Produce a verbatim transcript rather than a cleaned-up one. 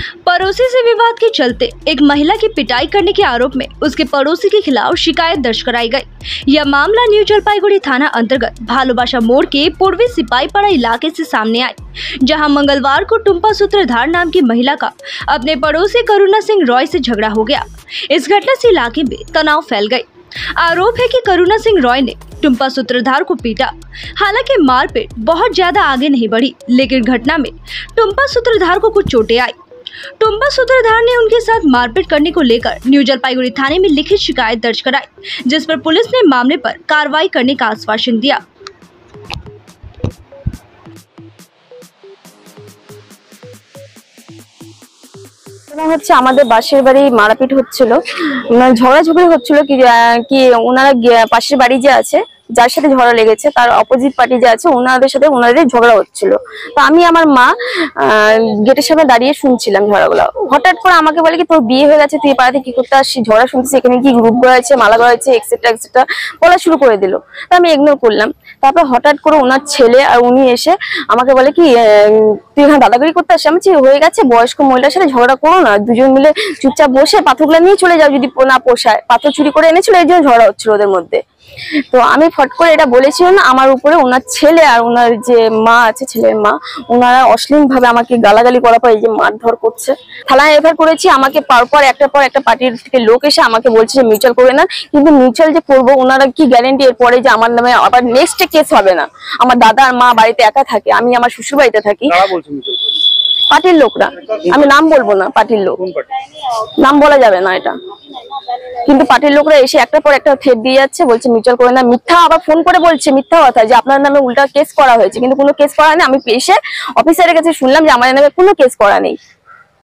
पड़ोसी से विवाद के चलते एक महिला की पिटाई करने के आरोप में उसके पड़ोसी के खिलाफ शिकायत दर्ज कराई गई। यह मामला न्यू जलपाईगुड़ी थाना अंतर्गत भालूबासा मोड़ के पूर्वी सिपाहीपाड़ा इलाके से सामने आई, जहां मंगलवार को टुम्पा सूत्रधार नाम की महिला का अपने पड़ोसी करुणा सिंह रॉय से झगड़ा हो गया। इस घटना से इलाके में तनाव फैल गई। आरोप है कि करुणा सिंह रॉय ने टुम्पा सूत्रधार को पीटा। हालांकि मारपीट बहुत ज्यादा आगे नहीं बढ़ी, लेकिन घटना में टुम्पा सूत्रधार को कुछ चोटें आई। टुम्पा सूत्रधार ने उनके साथ मारपीट करने को लेकर न्यू जलपाईगुड़ी थाने में लिखित शिकायत दर्ज कराई, जिस पर पुलिस ने मामले पर कार्रवाई करने का आश्वासन दिया। হচ্ছে আমাদের বাসের বাড়ি মারাপিট হচ্ছিল, ঝগড়াঝগড়ি হচ্ছিল কি কি ওনারা পাশের বাড়ি যে আছে যার সাথে ঝগড়া লেগেছে তার অপোজিট পার্টি যে আছে ওনাদের সাথে ওনাদের ঝগড়া হচ্ছিল। তো আমি আমার মা গেটের সামনে দাঁড়িয়ে শুনছিলাম ঝগড়াগুলো। হঠাৎ করে আমাকে বলে কি তোর বিয়ে হয়ে গেছে, তুই পাড়াতে কি করতে আসছিস, ঝগড়া শুনছিস, এখানে কি গ্রুপ করা হয়েছে, মালা করা হয়েছে, এক্সেট্রা এক্সেট্রা বলা শুরু করে দিল। তো আমি ইগনোর করলাম। তারপর হঠাৎ করে ওনার ছেলে আর উনি এসে আমাকে বলে কি তুই এখানে দাদাগিরি করতে আসছিস। আমি হয়ে গেছে, বয়স্ক মহিলার সাথে ঝগড়া করো না, দুজন মিলে চুপচাপ বসে পাথরগুলো নিয়ে চলে যাও, যদি না পোষায়। পাথর চুরি করে এনেছিল, এই জন্য ঝগড়া হচ্ছিল ওদের মধ্যে। তো আমি ফট করে এটা বলেছিলাম না, আমার উপরে ওনার ছেলে আর ওনার যে মা আছে, ছেলের মা, ওনারা অশ্লীল ভাবে আমাকে গালাগালি করার পর এই যে মারধর করছে। থানায় এফআইআর করেছি। আমাকে পরপর একটা পর একটা পার্টির থেকে লোক এসে আমাকে বলছে যে মিউচুয়াল করে না, কিন্তু মিউচুয়াল যে করবো ওনারা কি গ্যারেন্টি এর পরে যে আমার নামে আবার নেক্সট কেস হবে না। আমার দাদা আর মা বাড়িতে একা থাকে, আমি আমার শ্বশুর বাড়িতে থাকি। পার্টির লোকরা, আমি নাম বলবো না, পার্টির লোক, নাম বলা যাবে না এটা, কিন্তু পার্টির লোকরা এসে একটা পর একটা থ্রেট দিয়ে যাচ্ছে, বলছে মিউচুয়াল করে না। মিথ্যা আবার ফোন করে বলছে মিথ্যা কথা যে আপনার নামে উল্টা কেস করা হয়েছে, কিন্তু কোনো কেস করা নেই। আমি এসে অফিসারের কাছে শুনলাম যে আমার নামে কোনো কেস করা নেই।